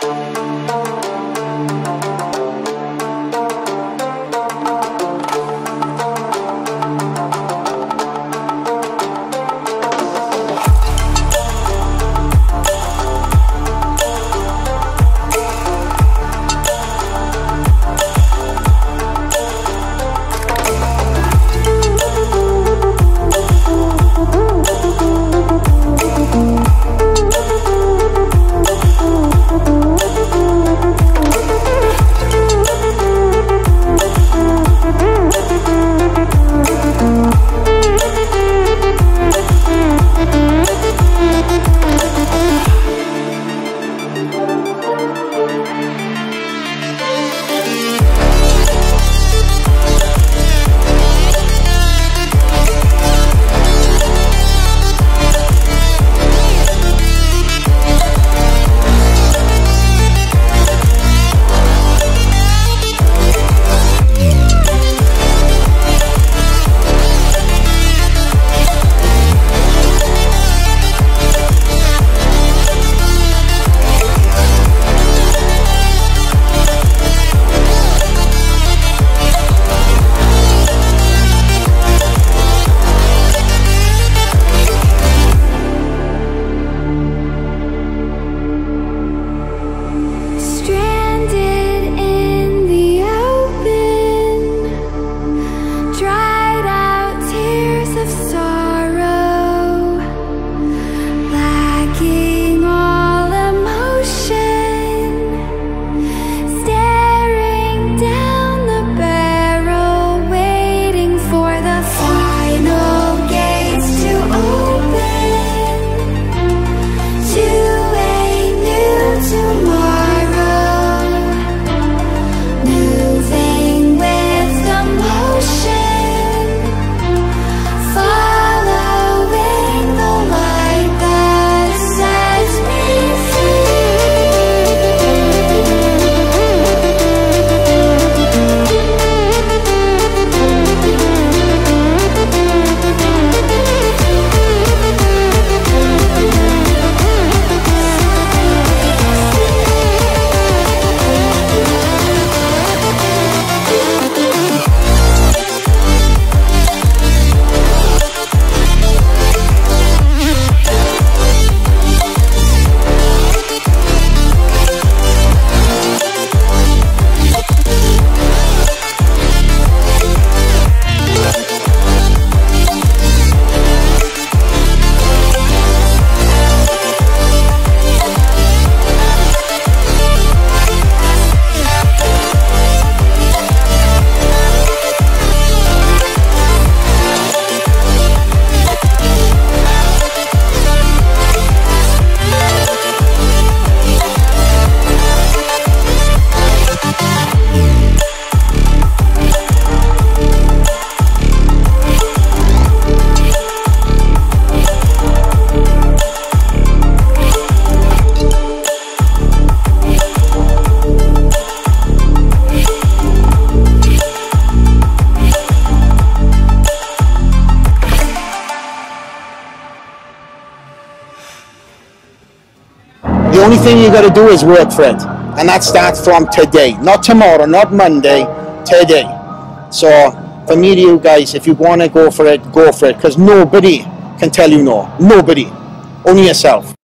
The only thing you got to do is work for it, and that starts from today, not tomorrow, not Monday, today. So for me to you guys, if you want to go for it, because nobody can tell you no. Nobody, only yourself.